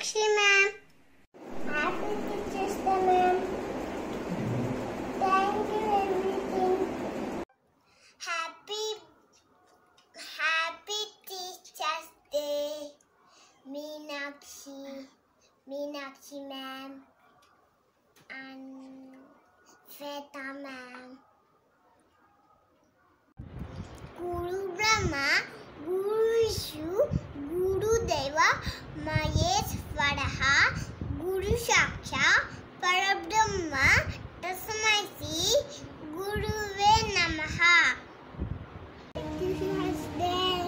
Meenakshi ma'am. Happy Teachers Day ma'am. Thank you everything. Happy Teachers Day. Meenakshi ma'am and Shweta ma'am. Guru Brahma, Guru Vishnu, Guru Deva, Maheshwaraha, Guru Sakshat, Parabrahma, Tasmai Shri Guruve Namaha. Teachers Day.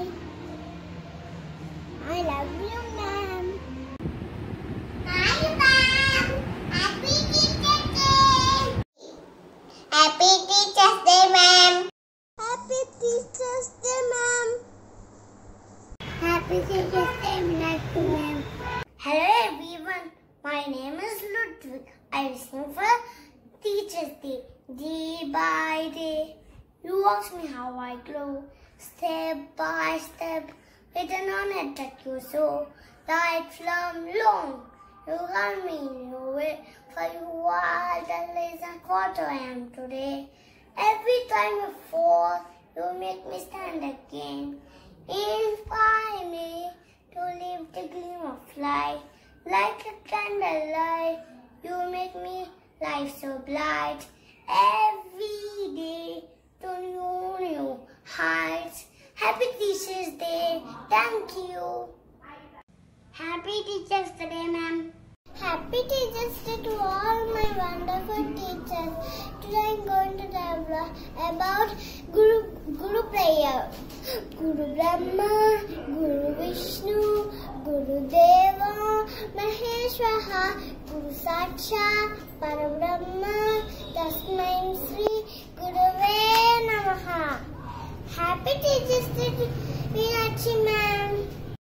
I love you, ma'am. Hi, ma'am. Happy Teachers Day. Happy Teachers Day, ma'am. Happy Teachers Day, ma'am. Happy Teachers Day, Meenakshi ma'am. Hello everyone, my name is Ludwig. I sing for Teachers Day, day by day. You ask me how I grow, step by step, written on it that you sow. Right from long, you got me your way, for you are the reason what I am today. Every time you fall, you make me stand again. Inspire me to live the gleam of light. Like a candlelight, you make me life so bright. Every day to new heights. Happy Teachers Day. Thank you. Happy Teachers Day, ma'am. Happy Teachers Day to all my wonderful teachers. Today I'm going to tell about Guru prayer. Guru Brahma, Guru Vishnu, Guru Deva, Maheshwaraha, Guru Sakshat, Parabrahma, Tasmai Shri Guruve Namaha. Happy Teachers Day to Meenakshi ma'am.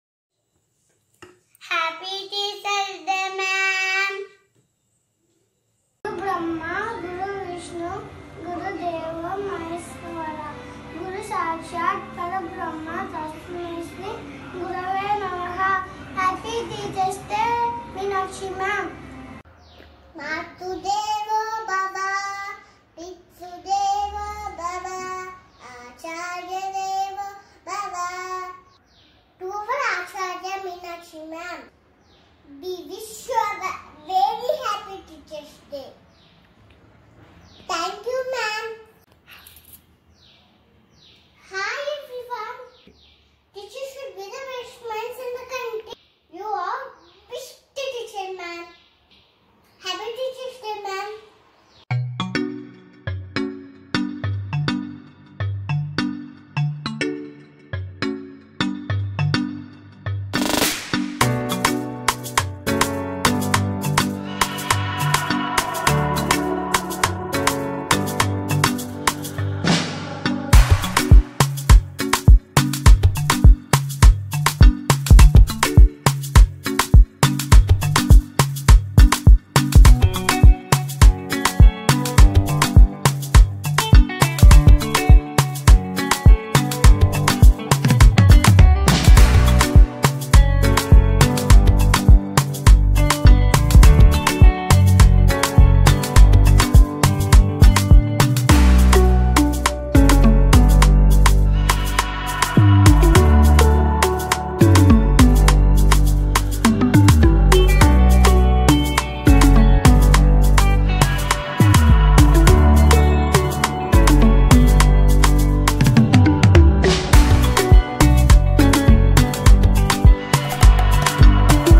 Happy Teachers Day, ma'am. Guru Brahma, Guru Vishnu, Guru Deva, Maheshwara, Guru Sakshat, Parabrahma, Tasmai Shri Guruve Namaha. Happy Teachers Day, Meenakshi ma'am.